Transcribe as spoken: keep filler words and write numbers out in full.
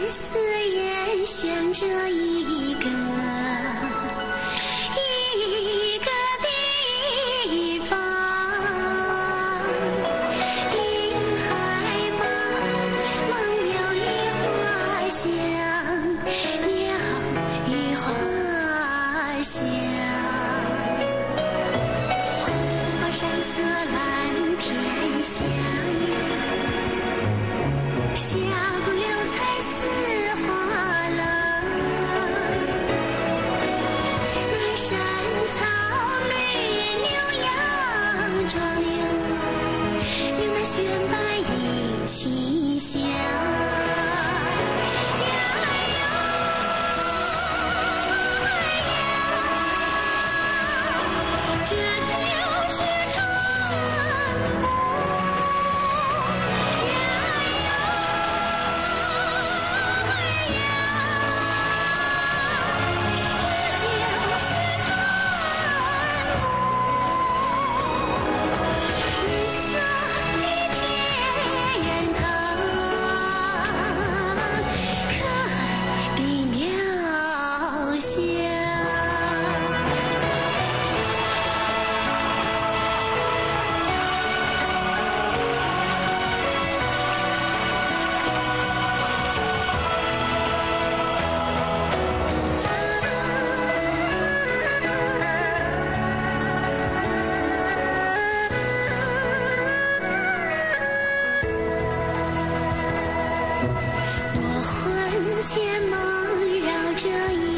思也想着一个一个地方，林海茫，梦鸟语花香，鸟语花香。湖山色蓝天香，峡谷流彩似画廊，南山草绿牛羊壮游，岭南雪白一清香。这就是成功呀呀！这就是成功，绿色的天堂，可爱的渺小。我魂牵梦绕着一